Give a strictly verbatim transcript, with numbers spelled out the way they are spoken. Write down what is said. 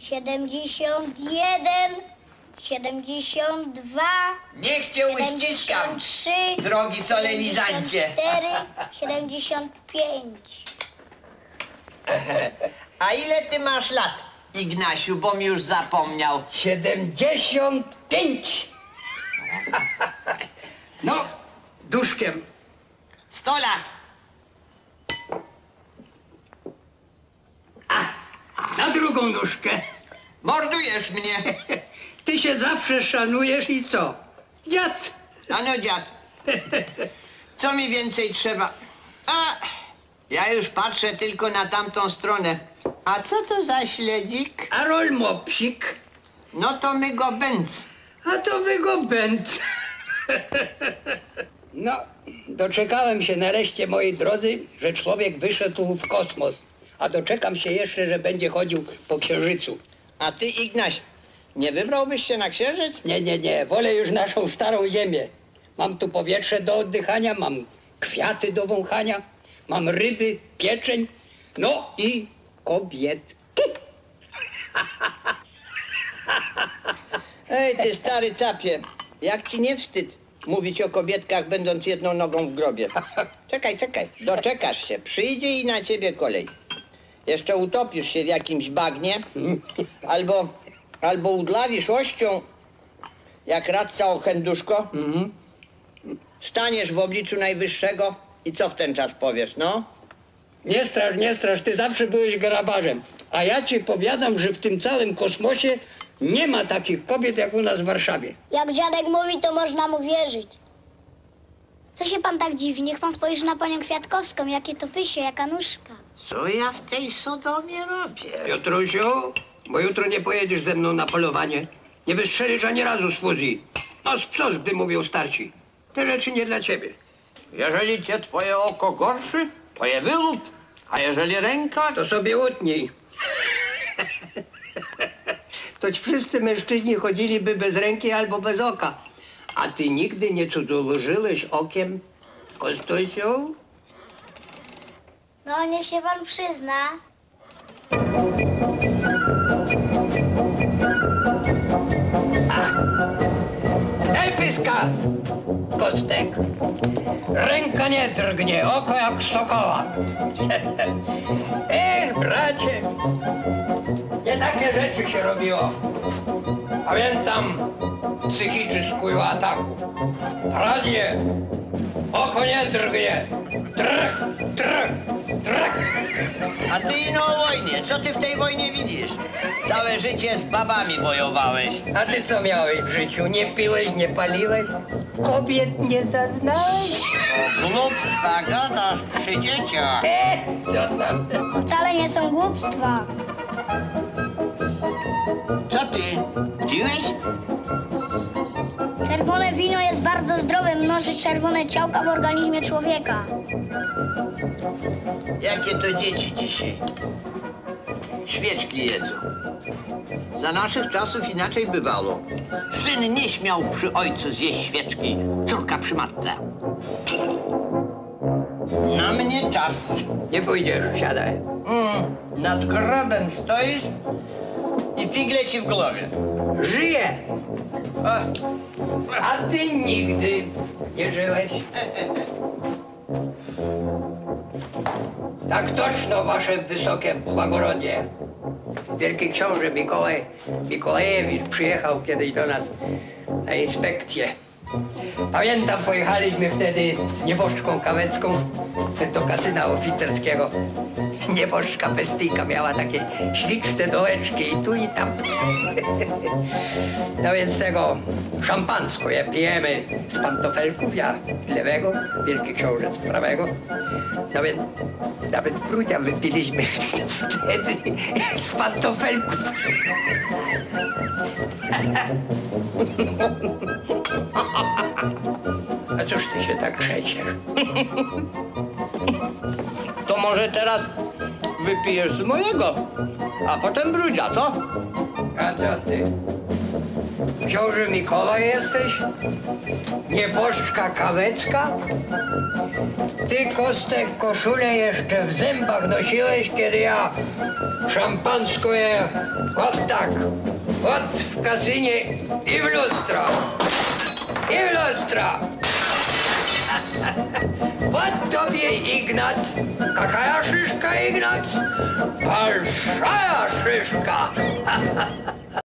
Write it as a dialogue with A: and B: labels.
A: siedemdziesiąt jeden, siedemdziesiąt dwa,
B: Niech cię uściskam,
A: siedemdziesiąt trzy,
B: drogi solenizancie.
A: siedemdziesiąt cztery, siedemdziesiąt pięć.
B: A ile ty masz lat, Ignasiu, bom już zapomniał?
C: Siedemdziesiąt pięć. No, duszkiem.
B: Sto lat.
C: Na drugą nóżkę.
B: Mordujesz mnie.
C: Ty się zawsze szanujesz i co? Dziad.
B: Ano dziad. Co mi więcej trzeba? A, ja już patrzę tylko na tamtą stronę. A co to za śledzik?
C: Karol Mopsik.
B: No to my go bęc.
C: A to wy go bęc. No, doczekałem się nareszcie, moi drodzy, że człowiek wyszedł w kosmos. A doczekam się jeszcze, że będzie chodził po księżycu.
B: A ty, Ignaś, nie wybrałbyś się na księżyc?
C: Nie, nie, nie, wolę już naszą starą ziemię. Mam tu powietrze do oddychania, mam kwiaty do wąchania, mam ryby, pieczeń, no i kobietki.
B: Ej, ty stary capie, jak ci nie wstyd mówić o kobietkach, będąc jedną nogą w grobie? Czekaj, czekaj, doczekasz się, przyjdzie i na ciebie kolej. Jeszcze utopisz się w jakimś bagnie, albo, albo udlawisz ością, jak radca Ochenduszko. Staniesz w obliczu Najwyższego i co w ten czas powiesz, no?
C: Nie strasz, nie strasz, ty zawsze byłeś grabarzem. A ja ci powiadam, że w tym całym kosmosie nie ma takich kobiet jak u nas w Warszawie.
A: Jak dziadek mówi, to można mu wierzyć. Co się pan tak dziwi? Niech pan spojrzy na panią Kwiatkowską. Jakie to pysie, jaka nóżka.
B: Co ja w tej Sodomie robię?
C: Piotrusiu, bo jutro nie pojedziesz ze mną na polowanie. Nie wystrzelisz ani razu z fuzji. No z psos, gdy mówią starci. Te rzeczy nie dla ciebie.
B: Jeżeli cię twoje oko gorszy, to je wylub, a jeżeli ręka,
C: To sobie utnij. Toć wszyscy mężczyźni chodziliby bez ręki albo bez oka. A ty nigdy nie cudzołożyłeś okiem, Kostusiu?
A: No, niech się pan przyzna.
C: Daj pyska, Kostek. Ręka nie drgnie, oko jak sokoła. Ech, bracie, nie takie rzeczy się robiło. Pamiętam psychiczną ataku. Teraz nie, oko nie drgnie. Drg, drg, drg.
B: a ty ino o wojnie. Co ty w tej wojnie widzisz? Całe życie z babami wojowałeś.
C: A ty co miałeś w życiu? Nie piłeś, nie paliłeś? Kobiet nie zaznałeś?
B: Głupstwa gadasz przy dzieciach.
C: E, co tam?
A: Wcale nie są głupstwa.
B: Co ty? Piłeś?
A: Czerwone wino jest bardzo zdrowe, mnoży czerwone ciałka w organizmie człowieka.
B: Jakie to dzieci dzisiaj? Świeczki jedzą. Za naszych czasów inaczej bywało. Syn nie śmiał przy ojcu zjeść świeczki, córka przy matce. Na mnie czas.
C: Nie pójdziesz, siadaj.
B: Mm, nad grobem stoisz i figle ci w głowie.
C: Żyję!
B: A,
C: A ty nigdy nie żyłeś. Tak toczno, wasze wysokie благородie. Wielki książę Mikołaj Mikołajewicz przyjechał kiedyś do nas na inspekcję. Pamiętam, pojechaliśmy wtedy z nieboszczką Kawecką do kasyna oficerskiego. Nieboszczka Pestyjka miała takie śliczne dołeczki i tu i tam. No więc tego szampansko je pijemy z pantofelków, ja z lewego, wielki książę z prawego. No więc nawet brudzia wypiliśmy wtedy z pantofelków. A cóż ty się tak trzęsiesz?
B: to może teraz wypijesz z mojego, a potem brudzia, co?
C: A co ty? Książę Mikołaj jesteś? Nieboszczka Kawecka? Ty, Kostek, koszulę jeszcze w zębach nosiłeś, kiedy ja szampańsko je od tak, od w kasynie i w lustro. I w lustro. Вот tobie, Ignac. Какая шишка, Игнац? Большая шишка.